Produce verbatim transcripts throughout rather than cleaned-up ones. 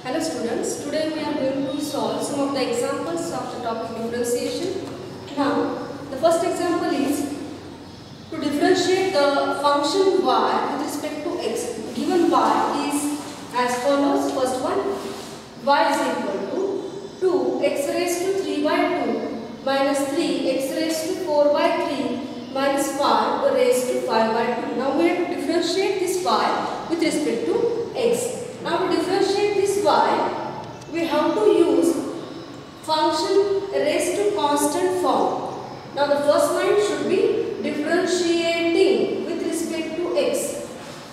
Hello students, today we are going to solve some of the examples of the topic differentiation. Now, the first example is to differentiate the function y with respect to x. Given y is as follows. First one, y is equal to two x raised to three by two minus three x raised to four by three minus five raised to five by two. Now we have to differentiate this y with respect to x. Now to differentiate this y, we have to use function raised to constant form. Now the first line should be differentiating with respect to x.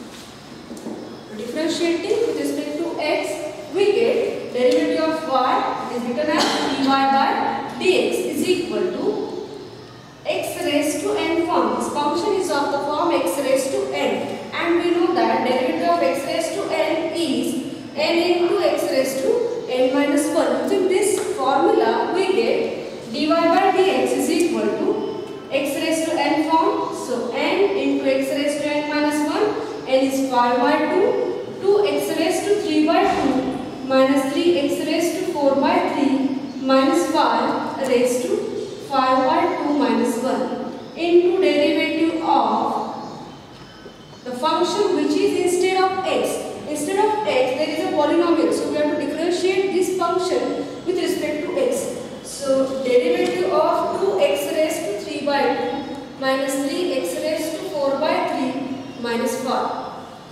Differentiating with respect to x, we get derivative of y is written as dy by dx is equal to x raised to n form. This function is of the form x raised to n, and we know that derivative of x raised to n is n into x raised to n minus one. Using this formula, we get dy by dx is equal to x raised to n form. So n into x raised to n minus one, n is five by two, two x raised to three by two minus three x raised to four by three minus five raised to five by two minus one into derivative of the function which is instead of x. Instead of x, there is a polynomial, so we have to differentiate this function with respect to x. So derivative of two x raised to three by two minus three x raised to four by three minus five.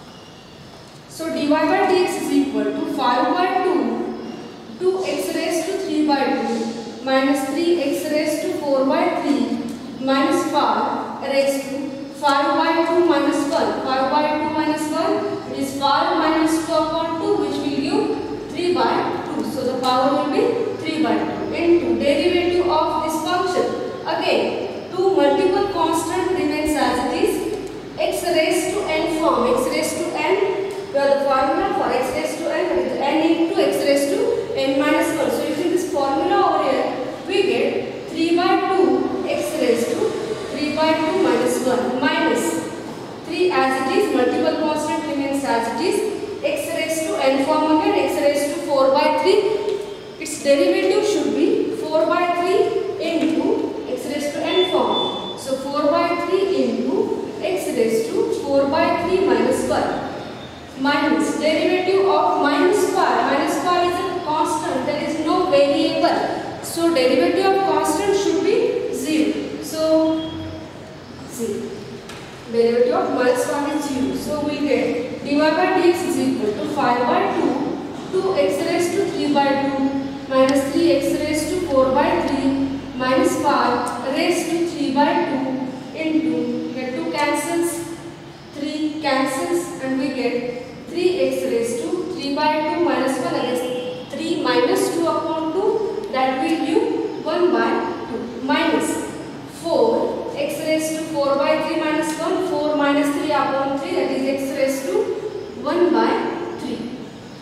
So dy by dx is equal to five by two, two x raised to three by two minus three x raised to four by three minus five raised to five by two minus one. five by two minus one is five minus two upon two, which will give three by two. So the power will be three by two into derivative of this function. Again, two multiple constant remains as it is. X raised to n form. X raised to n, we have the formula for x raised to n, that is n into x raised to n minus one. So using this formula over here, we get three by two x raised to three by two minus one minus three as it is, multiple constant remains as it is, x raised to n form again, x raised to four by three, its derivative should be four by three into x raised to n form. So four by three into x raised to four by three minus one minus derivative of minus five. Minus five is a constant, there is no variable. So derivative of constant should be zero. So zero. Derivative of minus one is zero. So we get dy by dx is equal to five by two, two x raised to three by two minus three x raised to four by three minus five raised to three by two into, get two cancels, three cancels, and we get three x raised to three by two minus one against three minus two upon two, that will give one by two minus four x raised to four by three minus one, four minus three upon three, that is x raised to one by three.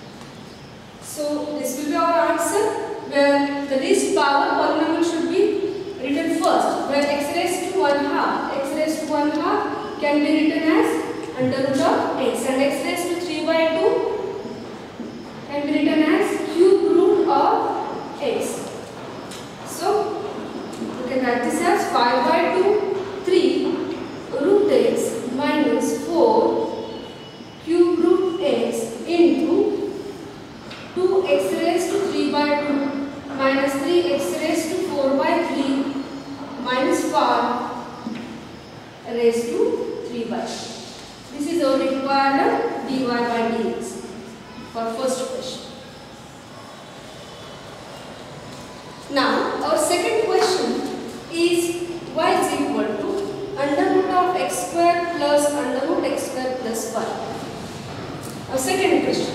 So this will be our answer, where the least power polynomial should be written first, where x raised to one half, x raised to one half can be written as under root of x, and x raised to three by two can be written as cube root of x. So you can write this as five by two, three root x minus four cube root x into two x raised to three by two minus three x raised to four by three minus five raised to three by two. This is our required dy by dx for first question. Now our second question is y is equal to under root of x square plus under root x square plus one. Our second question.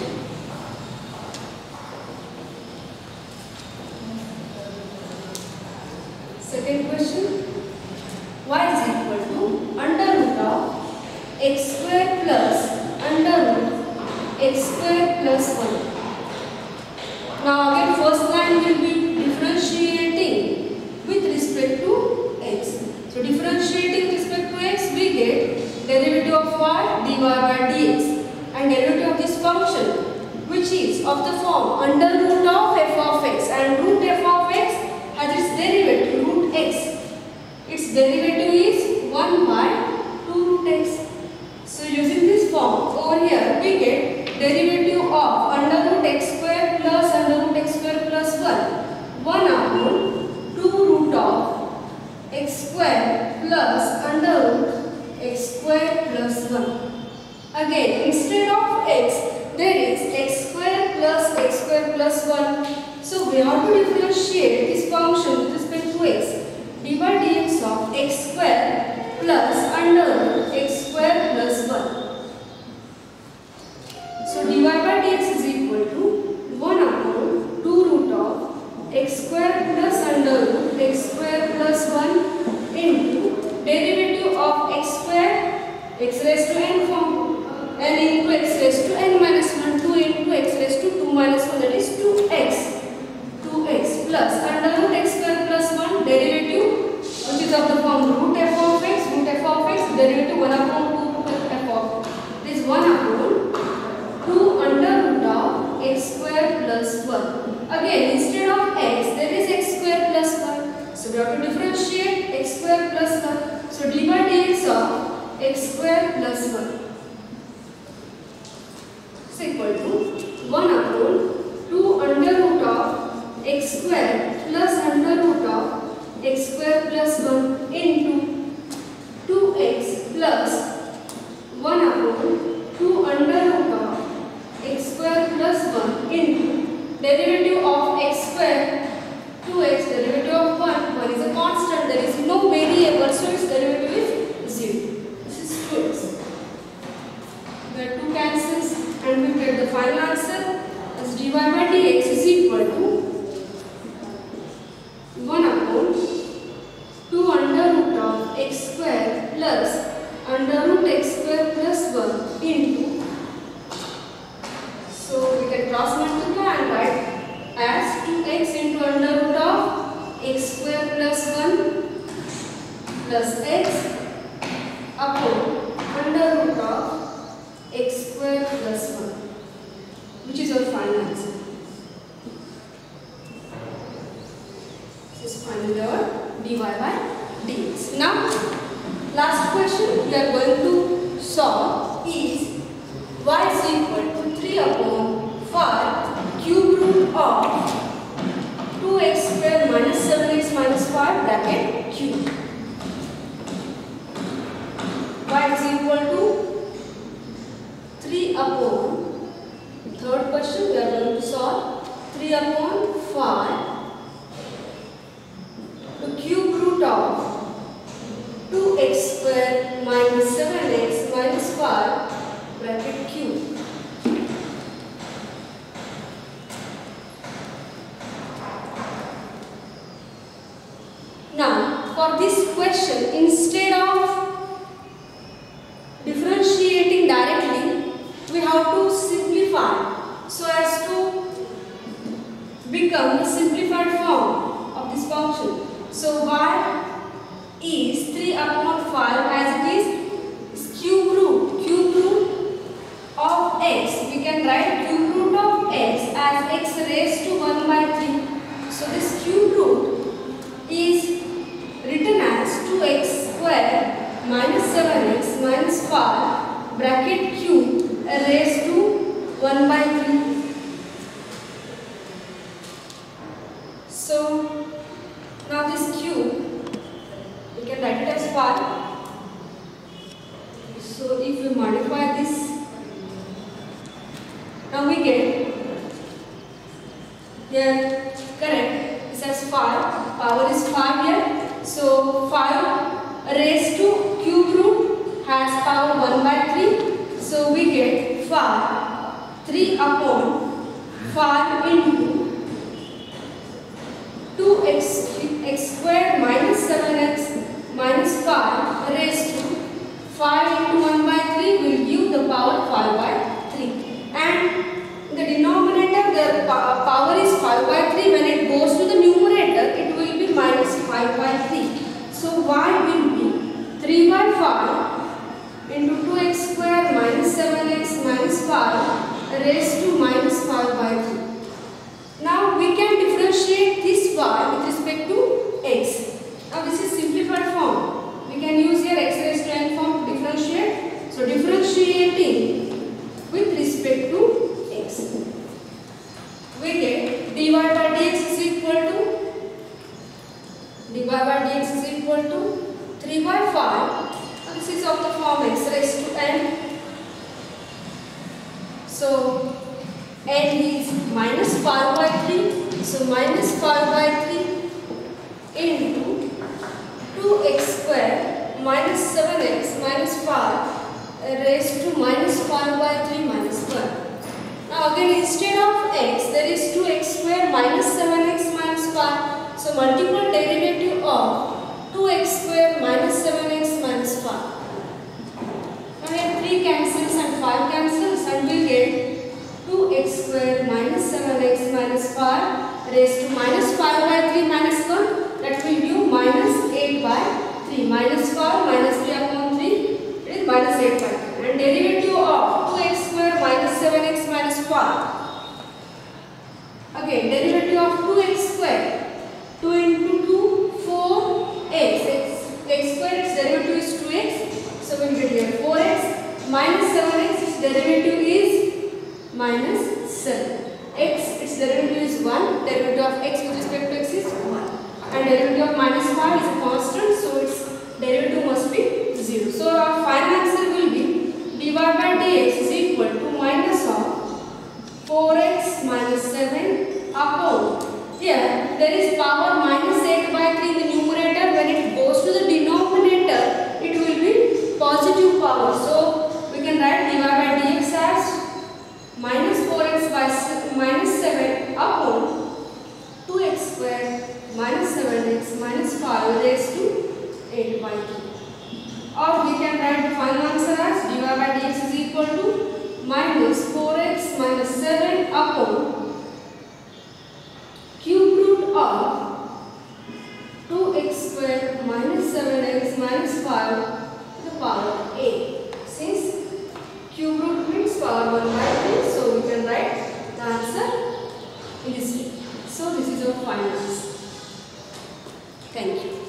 Second question, y is equal to under root of x square plus under root x square plus one. Now again first line will be differentiating with respect to x. So differentiating with respect to x, we get derivative of y dy by dx, and derivative of this function which is of the form under root of f of x, and root f of x has its derivative root x. Its derivative is one by two root x. So using this form over here we get derivative of under root x square plus under root x square plus one. one upon two root of x square plus under root x square plus one. Again, instead of x, there is x square plus x square plus one. So we have to differentiate this function with respect to x. dy dx of x square plus under root x square plus one. So dy by dx is equal to one upon two root of x square plus under root x square plus one into derivative of x square, x raised to n form, n into x raised to n minus one, two into x raised to two minus one, that is two x. two x plus under root x square plus one derivative, which is of the form root f of x, root f of x, derivative one upon two root f of, this is one upon two under root of x square plus one. Again, instead of x, there is x square plus one. So we have to differentiate x square plus one. So dy dx of x square plus one is equal to one upon two under root of x square plus under root of x square plus one into two x plus one upon two under root of x square plus one into derivative of x square, two x, derivative of one, one is a constant, there is no variable, so its derivative is zero. This is two x. Where two cancels and we get the final answer as dy by dx is equal to one upon two under root of x square plus under root x square plus one into, so we can cross multiply and write as two x into under root of x square plus one plus x upon under root of x square plus one, which is our final answer. This is finally our dy by dx. Now, last question we are going to solve is y is equal to three upon five cube root of two x square minus seven x minus five bracket cube. Y is equal to three upon, third question we are going to solve three upon five to cube root of two x square minus seven x minus five bracket cube. Now for this question, instead of differentiating directly, we have to simplify so as to become the simplified form of this function. So y is three upon five as it is, is cube root, cube root of x. We can write cube root of x as x raised to one by three. So this cube root is written as two x square minus seven x minus five bracket cube raised to one by three. So now this cube, we can write it as five. So if we modify this, now we get here, correct, this has five, power is five here. So five raised to cube root has power one by three. So we get five, three upon five into two x, x squared minus seven x minus five raised to five into one by three will give the power five by three. And in the denominator the power is five by three. When it goes to the numerator, it will be minus five by three. So y will be three by five into two x square minus seven x minus five raised to minus five So n is minus five by three. So minus five by three into two x square minus seven x minus five raised to minus five by three minus one. Now again, instead of x, there is two x square minus seven x minus five. So multiple derivative of two x square minus seven x minus five. Now here three cancels and five cancels, and we get two x square minus seven x minus five raised to minus five by three minus one. That will give minus eight by three. Minus five minus three upon three, it is minus eight by three. And derivative of two x square minus seven x minus five. Again, derivative of two x square. two into two, four x. x, x square, its derivative is two x. So we will get here four x minus seven x, its derivative is minus seven. X, its derivative is one. Derivative of x with respect to x is one. And derivative of minus five is a constant, so its derivative must be zero. So our final answer will be dy by dx is equal to minus of four x minus seven upon. Here there is power minus eight by three in the numerator. When it goes to the denominator, it will be positive power. So we can write dy by dx as minus four x by minus seven upon two x square minus seven x minus five raised to eight by two. Or we can write the final answer as dy by dx is equal to minus four x minus seven upon cube root of two x square minus seven x minus five to the power a. Since cube root means power one by three, so we can write the answer in this way. So this is our final answer. Thank you.